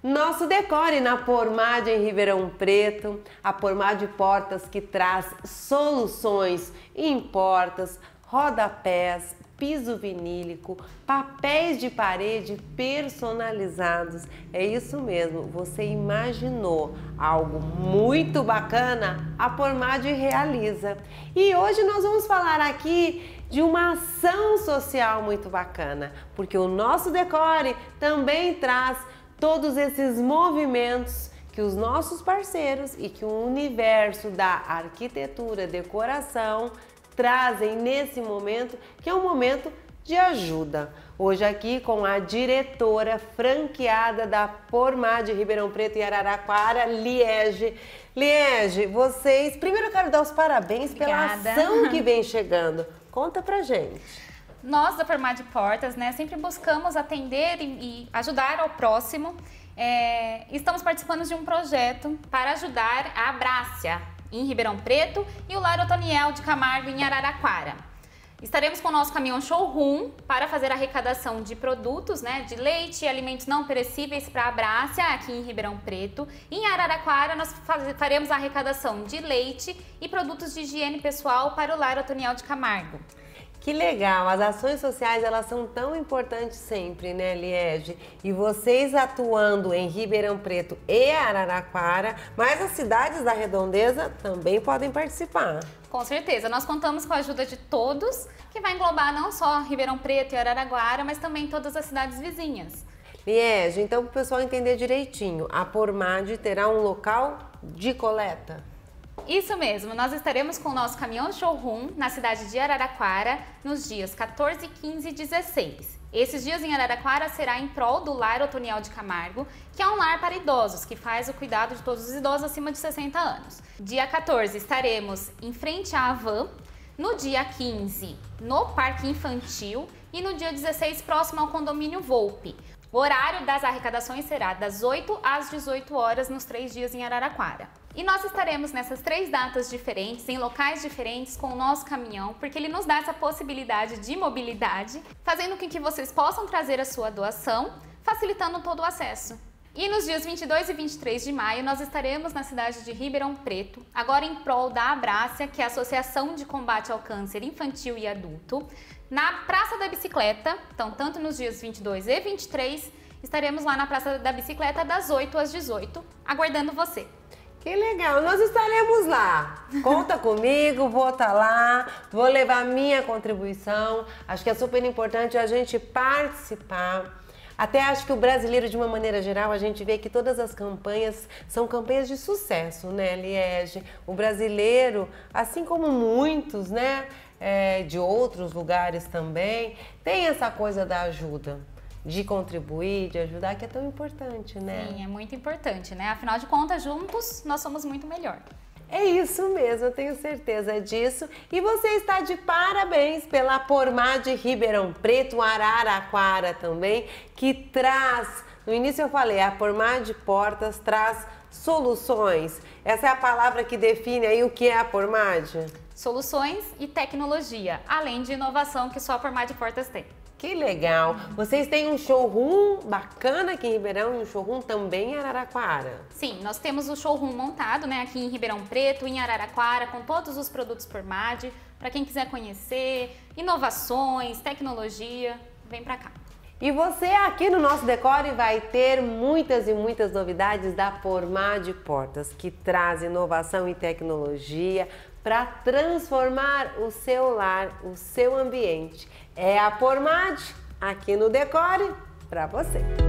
Nosso decore na Pormad em Ribeirão Preto, a Pormad Portas que traz soluções em portas, rodapés, piso vinílico, papéis de parede personalizados. É isso mesmo, você imaginou algo muito bacana? A Pormad realiza. E hoje nós vamos falar aqui de uma ação social muito bacana, porque o nosso decore também traz todos esses movimentos que os nossos parceiros e que o universo da arquitetura, decoração trazem nesse momento, que é um momento de ajuda. Hoje aqui com a diretora franqueada da Pormad Ribeirão Preto e Araraquara, Liege. Liege, vocês, primeiro eu quero dar os parabéns pela ação que vem chegando. Conta pra gente. Nós da Pormad Portas, sempre buscamos atender e ajudar ao próximo. Estamos participando de um projeto para ajudar a Abrácia em Ribeirão Preto e o Lar Otoniel de Camargo em Araraquara. Estaremos com o nosso caminhão showroom para fazer a arrecadação de produtos, de leite e alimentos não perecíveis para a Abrácia aqui em Ribeirão Preto. Em Araraquara nós faremos a arrecadação de leite e produtos de higiene pessoal para o Lar Otoniel de Camargo. Que legal, as ações sociais elas são tão importantes sempre, né, Liege? E vocês atuando em Ribeirão Preto e Araraquara, mas as cidades da Redondeza também podem participar. Com certeza, nós contamos com a ajuda de todos, que vai englobar não só Ribeirão Preto e Araraquara, mas também todas as cidades vizinhas. Liege, então para o pessoal entender direitinho, a Pormad terá um local de coleta? Isso mesmo, nós estaremos com o nosso caminhão showroom na cidade de Araraquara nos dias 14, 15 e 16. Esses dias em Araraquara será em prol do Lar Otoniel de Camargo, que é um lar para idosos, que faz o cuidado de todos os idosos acima de 60 anos. Dia 14 estaremos em frente à Avan, no dia 15 no Parque Infantil e no dia 16 próximo ao condomínio Volpe. O horário das arrecadações será das 8 às 18 horas nos 3 dias em Araraquara. E nós estaremos nessas 3 datas diferentes, em locais diferentes, com o nosso caminhão, porque ele nos dá essa possibilidade de mobilidade, fazendo com que vocês possam trazer a sua doação, facilitando todo o acesso. E nos dias 22 e 23 de maio, nós estaremos na cidade de Ribeirão Preto, agora em prol da Abrácia, que é a Associação de Combate ao Câncer Infantil e Adulto, na Praça da Bicicleta. Então, tanto nos dias 22 e 23, estaremos lá na Praça da Bicicleta das 8 às 18, aguardando você. Que legal, nós estaremos lá. Conta comigo, vou estar lá, vou levar minha contribuição. Acho que é super importante a gente participar. Até acho que o brasileiro, de uma maneira geral, a gente vê que todas as campanhas são campanhas de sucesso, né, Liege? O brasileiro, assim como muitos, de outros lugares também, tem essa coisa da ajuda, de contribuir, de ajudar, que é tão importante, né? Sim, é muito importante, Afinal de contas, juntos, nós somos muito melhor. É isso mesmo, eu tenho certeza disso. E você está de parabéns pela Pormad Ribeirão Preto, Araraquara também, que traz, no início eu falei, a Pormad Portas traz soluções. Essa é a palavra que define aí o que é a Pormad? Soluções e tecnologia, além de inovação que só a Pormad Portas tem. Que legal! Vocês têm um showroom bacana aqui em Ribeirão e um showroom também em Araraquara. Sim, nós temos o showroom montado aqui em Ribeirão Preto, em Araraquara, com todos os produtos Pormad, para quem quiser conhecer, inovações, tecnologia, vem pra cá. E você aqui no nosso decore vai ter muitas e muitas novidades da Pormad Portas, que traz inovação e tecnologia para transformar o seu lar, o seu ambiente. É a Pormad aqui no decore para você.